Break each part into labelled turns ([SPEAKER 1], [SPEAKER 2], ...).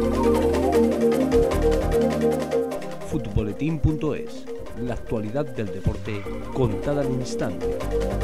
[SPEAKER 1] Futboletín.es, la actualidad del deporte contada al instante.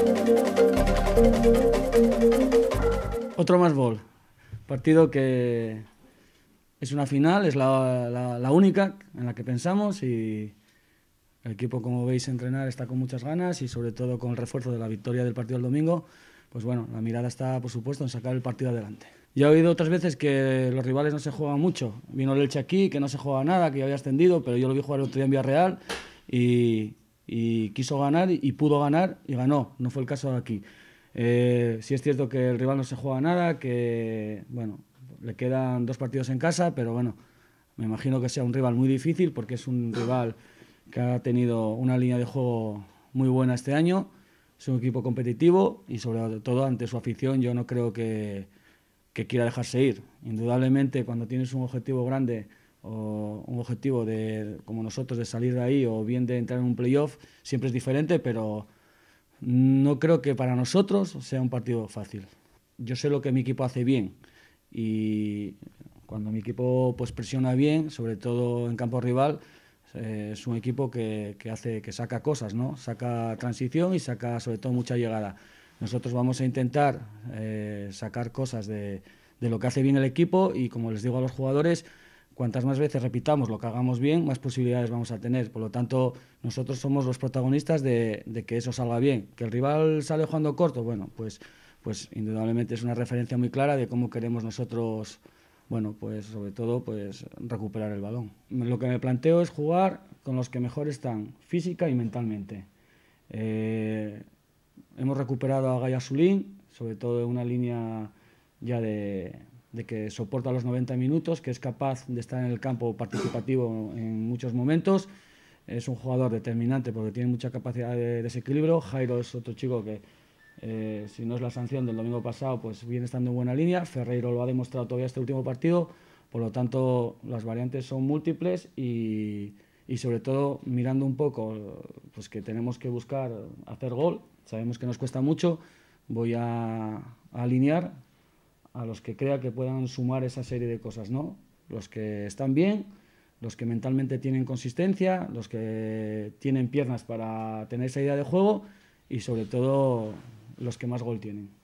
[SPEAKER 2] Otro más gol. Partido que es una final, es la única en la que pensamos, y el equipo, como veis entrenar, está con muchas ganas y sobre todo con el refuerzo de la victoria del partido del domingo. Pues bueno, la mirada está, por supuesto, en sacar el partido adelante. Ya he oído otras veces que los rivales no se juegan mucho. Vino el Elche aquí, que no se juega nada, que ya había ascendido, pero yo lo vi jugar el otro día en Villarreal y quiso ganar y pudo ganar y ganó. No fue el caso de aquí. Sí es cierto que el rival no se juega nada, que bueno, le quedan 2 partidos en casa, pero bueno, me imagino que sea un rival muy difícil porque es un rival que ha tenido una línea de juego muy buena este año. Es un equipo competitivo y sobre todo ante su afición yo no creo que quiera dejarse ir. Indudablemente cuando tienes un objetivo grande o un objetivo como nosotros de salir de ahí o bien de entrar en un playoff, siempre es diferente, pero no creo que para nosotros sea un partido fácil. Yo sé lo que mi equipo hace bien y cuando mi equipo pues presiona bien, sobre todo en campo rival, es un equipo que saca cosas, ¿no? Saca transición y saca sobre todo mucha llegada. Nosotros vamos a intentar sacar cosas de lo que hace bien el equipo y, como les digo a los jugadores, cuantas más veces repitamos lo que hagamos bien, más posibilidades vamos a tener. Por lo tanto, nosotros somos los protagonistas de que eso salga bien. ¿Que el rival sale jugando corto? Bueno, pues indudablemente es una referencia muy clara de cómo queremos nosotros, bueno, pues sobre todo pues recuperar el balón. Lo que me planteo es jugar con los que mejor están física y mentalmente. Hemos recuperado a Gaya Sulín, sobre todo en una línea ya de que soporta los 90 minutos, que es capaz de estar en el campo participativo en muchos momentos. Es un jugador determinante porque tiene mucha capacidad de desequilibrio. Jairo es otro chico que, si no es la sanción del domingo pasado, pues viene estando en buena línea. Ferreiro lo ha demostrado todavía este último partido. Por lo tanto, las variantes son múltiples y sobre todo mirando un poco pues que tenemos que buscar hacer gol. Sabemos que nos cuesta mucho. Voy a alinear a los que crea que puedan sumar esa serie de cosas, ¿no? Los que están bien, los que mentalmente tienen consistencia, los que tienen piernas para tener esa idea de juego y sobre todo los que más gol tienen.